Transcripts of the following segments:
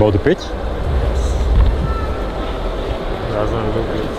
about the pitch? Doesn't look good.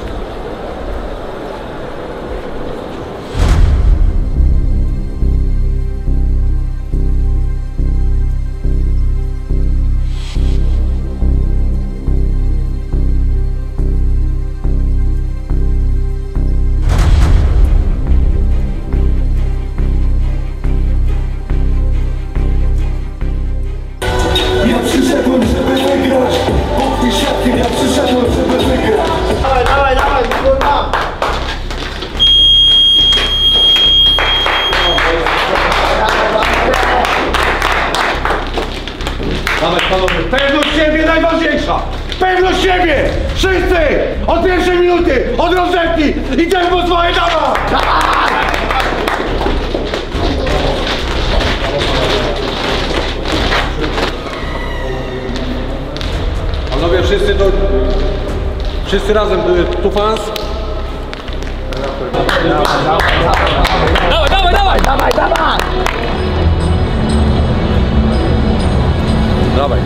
Dawaj panowie, pewność siebie najważniejsza! Pewność siebie! Wszyscy! Od pierwszej minuty! Od rozgrzewki! I tempo swoje dawa! Panowie, wszyscy razem, tu fans. Dawaj, dawaj, dawaj! Dawaj, dawaj! Dawaj.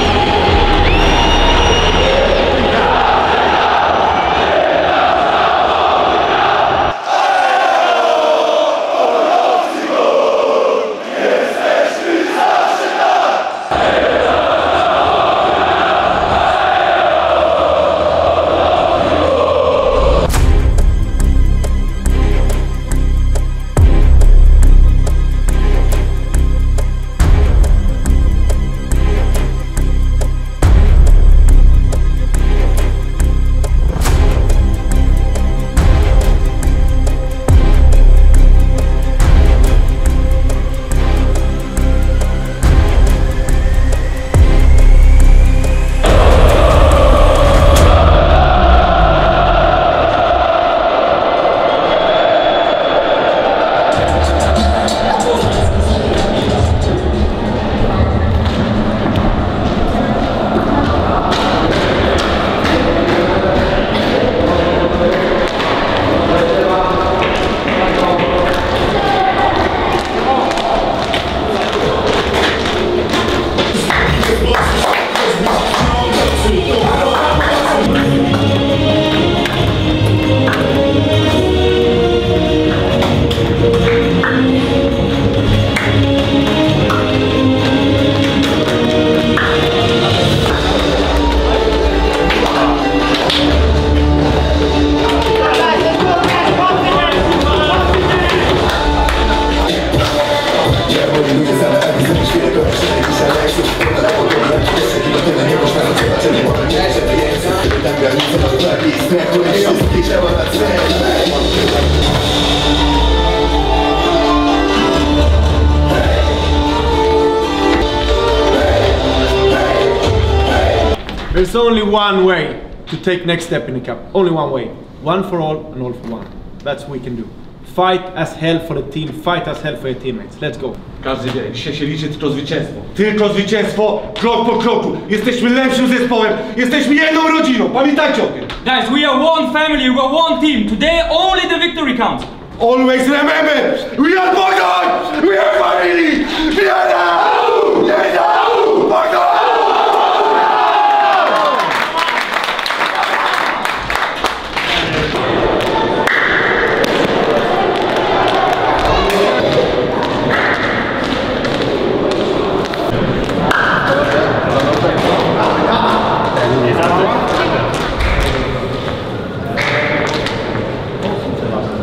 There's only one way to take next step in the cup. Only one way. One for all and all for one. That's what we can do. Fight as hell for the team. Fight as hell for your teammates. Let's go. Każdy wie, dzisiaj się liczy tylko zwycięstwo. Tylko zwycięstwo, krok po kroku. Jesteśmy lepszym zespołem, jesteśmy jedną rodziną. Pamiętajcie o tym. Guys, we are one family, we are one team. Today only the victory counts. Always remember, we are Bogdan! We are family! We are now! We are now! Bogdan!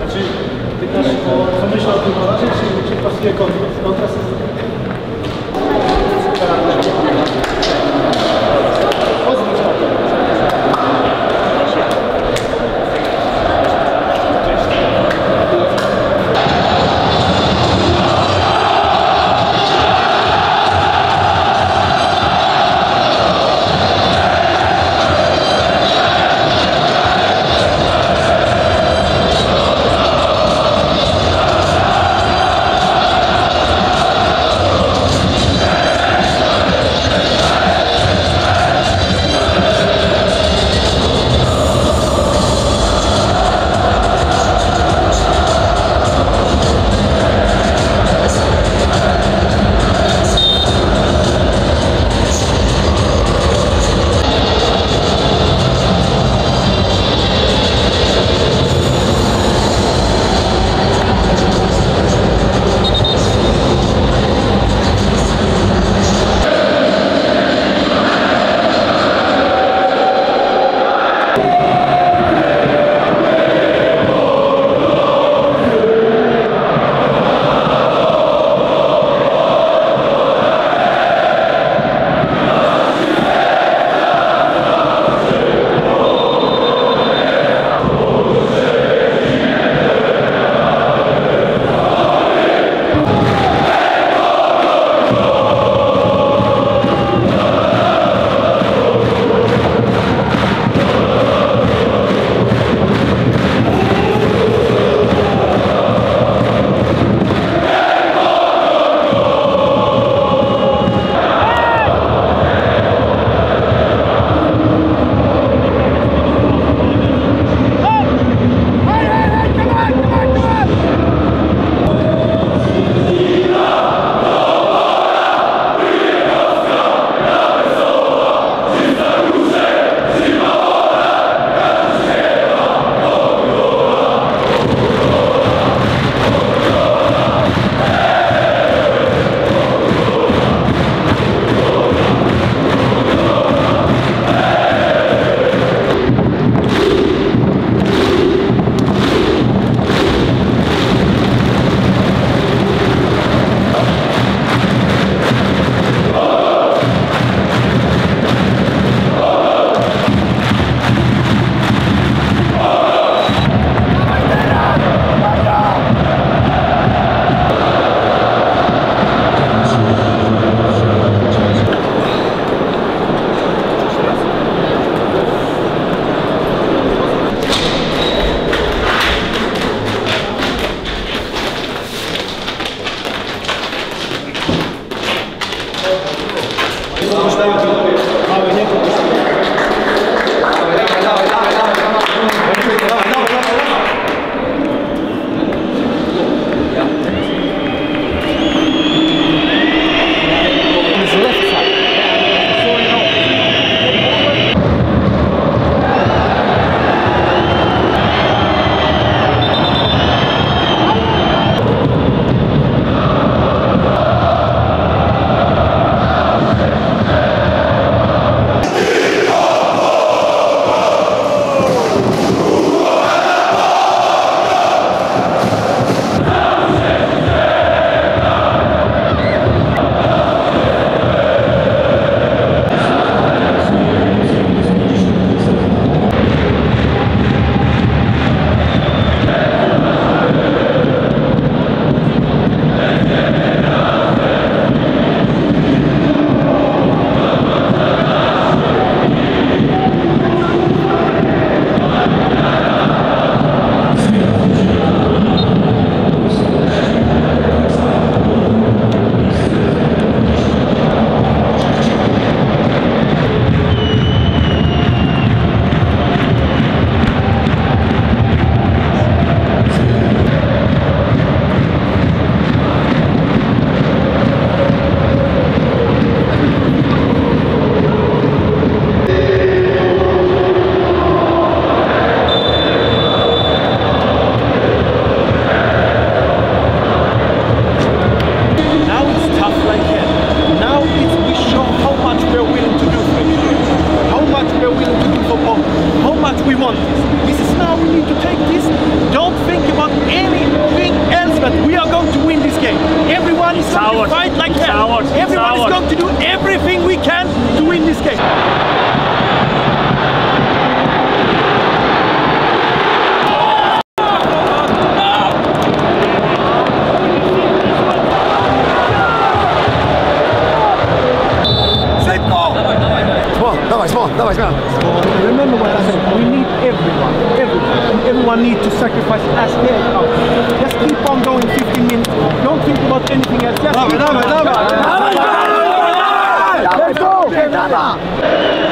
Co myślę o tym razie, czy pasuje kontra? want this. This is now we need to take this. Don't think about anything else, but we are going to win this game. Everyone is going to fight like hell. Everyone is going to do everything we can to win this game. Dawaj, zmiana. Remember what I said, we need everyone needs to sacrifice as hell. Just keep on going 15 minutes, don't think about anything else. Just Dawaj! Let's go!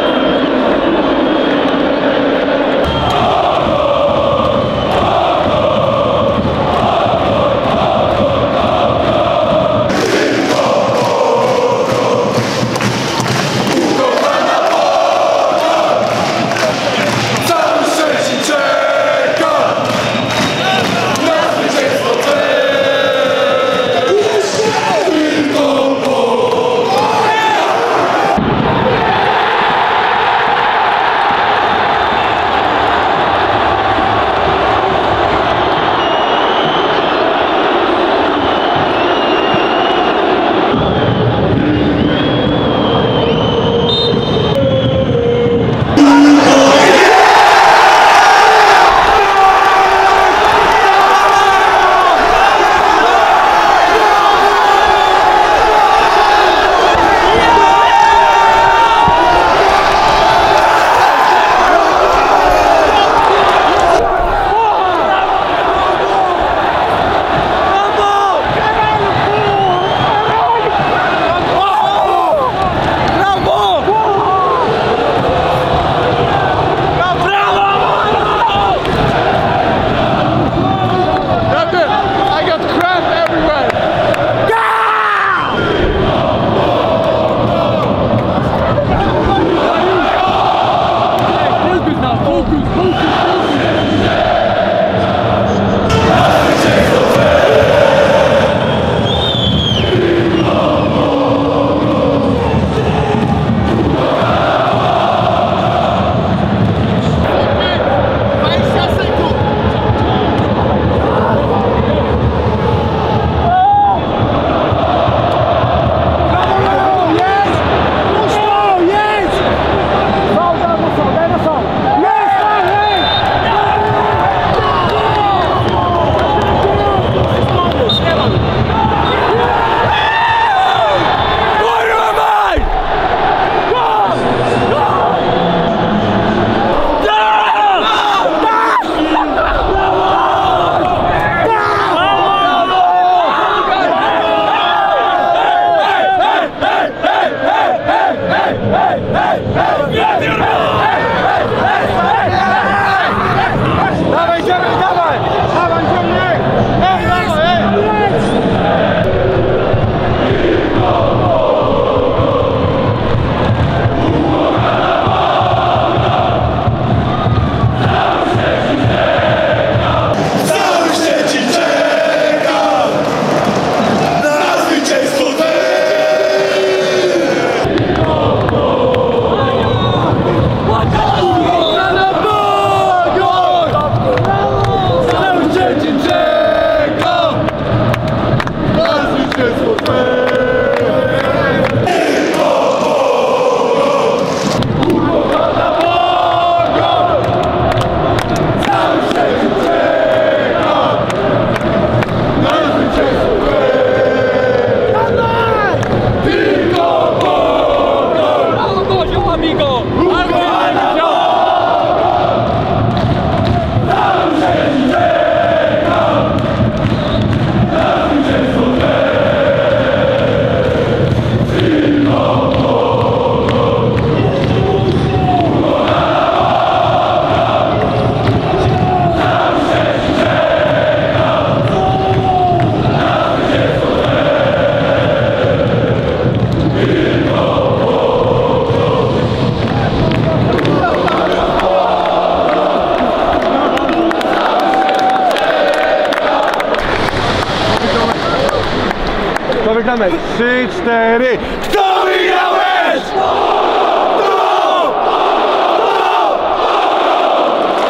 Wygramy. 3, 4. Kto wygrałeś?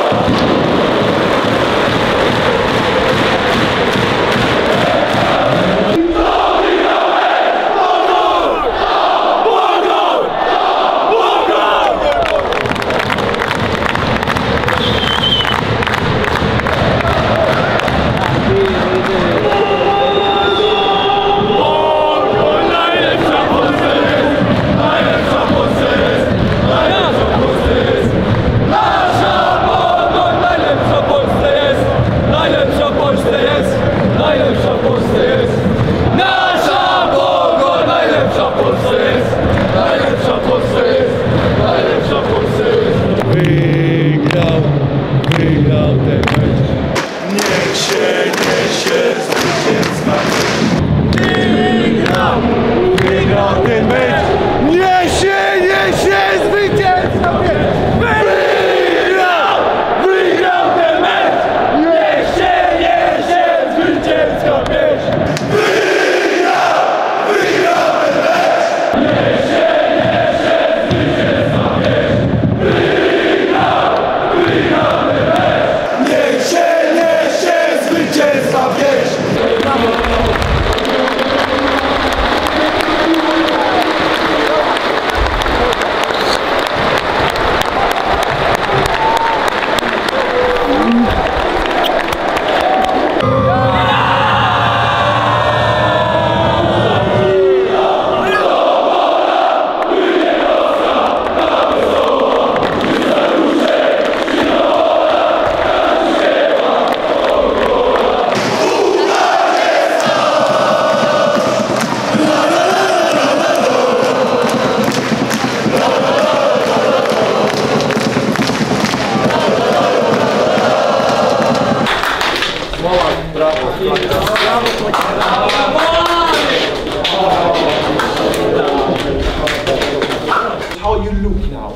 How you look now.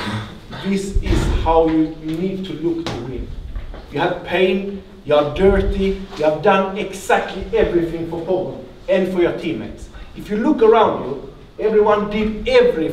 This is how you need to look to win. You have pain, you are dirty, you have done exactly everything for Pogon and for your teammates. If you look around you, everyone did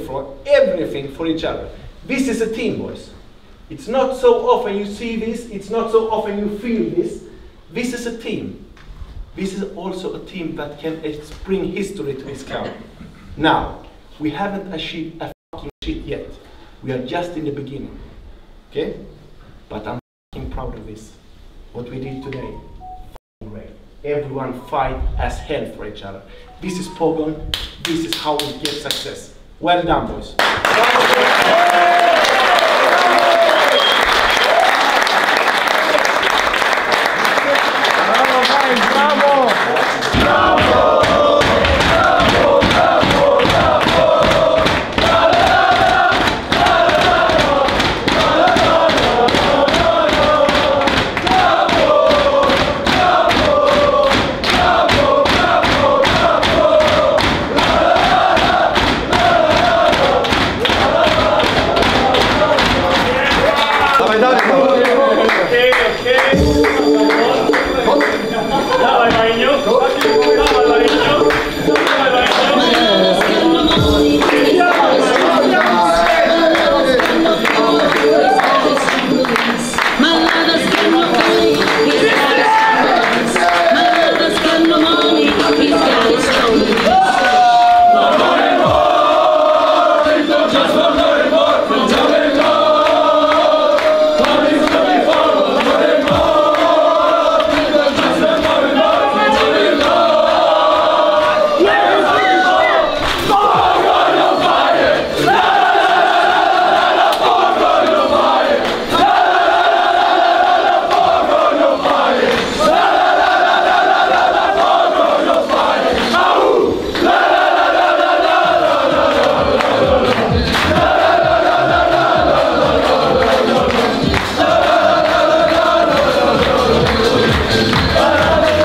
everything for each other. This is a team, boys. It's not so often you see this, it's not so often you feel this. This is a team. This is also a team that can bring history to this club. Now, we haven't achieved a fucking shit yet. We are just in the beginning. Okay? But I'm fucking proud of this. What we did today. Great. Everyone fight as hell for each other. This is Pogon. This is how we get success. Well done, boys.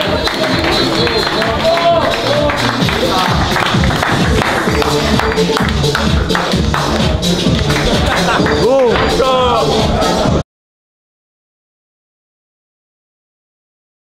Thank you.